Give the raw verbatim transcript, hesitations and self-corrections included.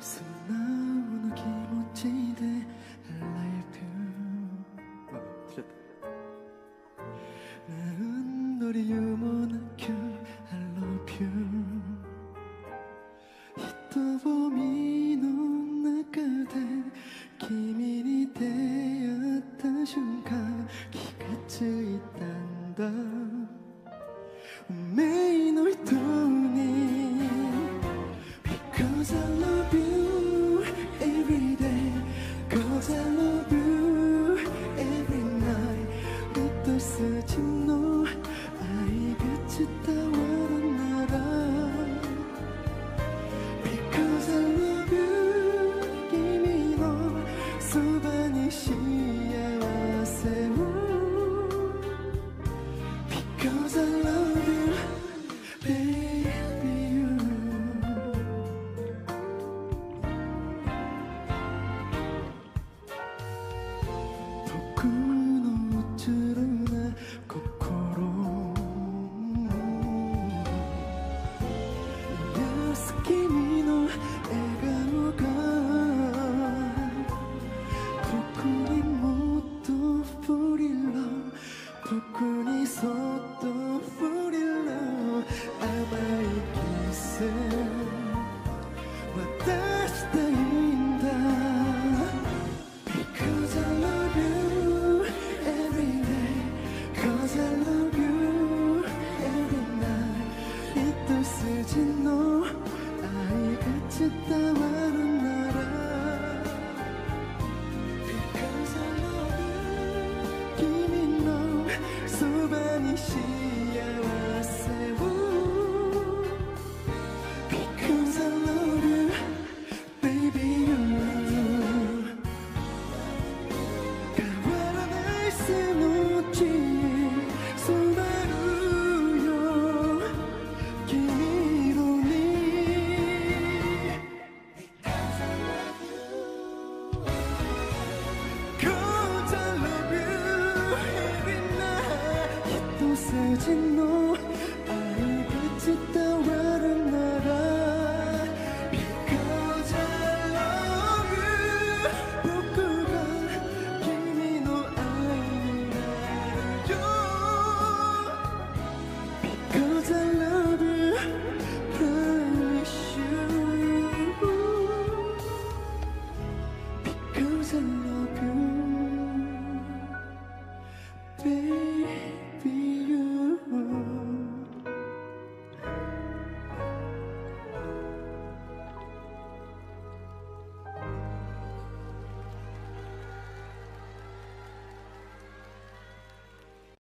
素直な気持ちで I love you あ、ちょっと何の理由もなく I love you 瞳の中で君に出会った瞬間気がついたんだ運命の人に Because I love you every day Cause I love you every night 一筋の愛が伝わるなら Because I love you 君のそばに幸せを Because I love you baby you 僕のうつろな心癒す君の笑顔が僕にもっと降りろ僕にそっと降りろ甘いキス渡したいんだ Because I love you every day Cause I love you every night 一筋の愛が伝わるなら Because I love you 君のそばに幸せを Because I love you baby you 変わらない背のうち染まるよ君色に Because I love you Cause I love you every night 一筋の愛が伝わるなら Because I love you 僕が君の愛になるよ Because I love you promise you Because I love you